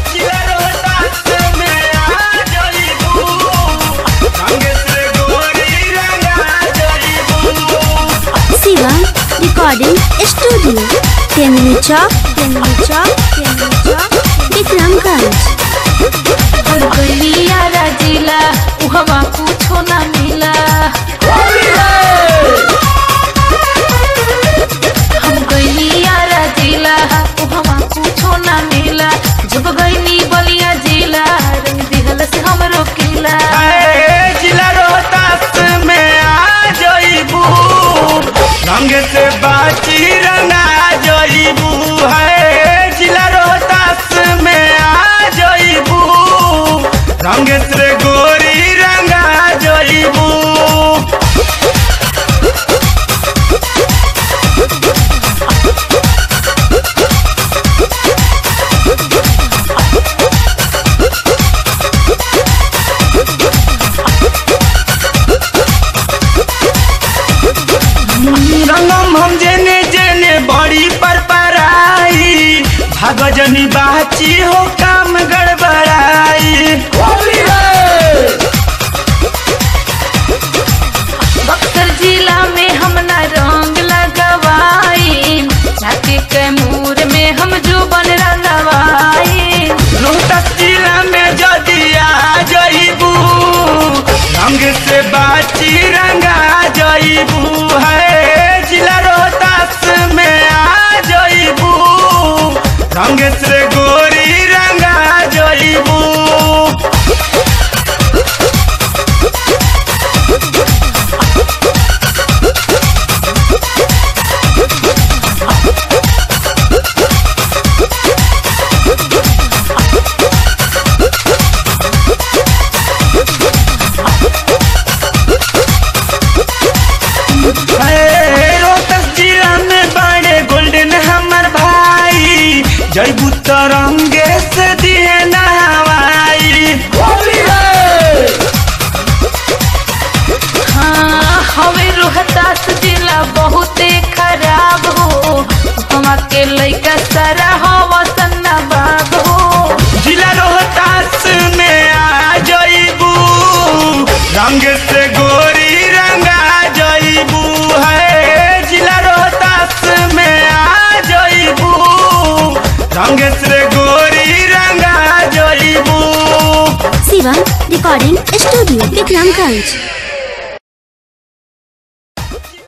जिला रोहतास में आ जइबू, रंग से गोरी रंगा जइबू। शिवम रिकॉर्डिंग स्टूडियो तेंदुली चौक विक्रमगंज। गलियारा जिला उहवा कुछो ना मिला, हम गलियारा जिला उहवा कुछो ना मिला। जब गईनी बलिया जिला रंग दिहल से हमरो किला। जिला रोहतास में आ जइबू, रंग से बाची रंगा जइबू है। जिला रोहतास में आ जइबू, रंग से गोरी रंगा जइबू। रंगम हम जेने जेने बड़ी पर पराई, भागजनी बाची हो काम गड़बड़ाई। बक्सर जिला में हम ना रंग लगवाई, जाके कैमूर में हम जो बन रंगवाई। रोहतास जिला में जदी आ जइबू, रंग से बाची रंगा जइबू है। जिला रोहतास में आ जइबू, रंग से गोरी रंगा जइबू। रोहतास जिला में बड़े गोल्डन हमर भाई, जइबू तो रंगे से दिए नहवाई। हाँ हवे रोहतास जिला बहुते खराब हो, हमा के लइका सारा हवा सन्ना बाब हो। जिला रोहतास में आ जइबू, रंग से गोरी रंगा जइबू है। जिला रोहतास में आ जइबू, रंग से गोरी रंगा जइबू। Shivam recording studio Vikramganj.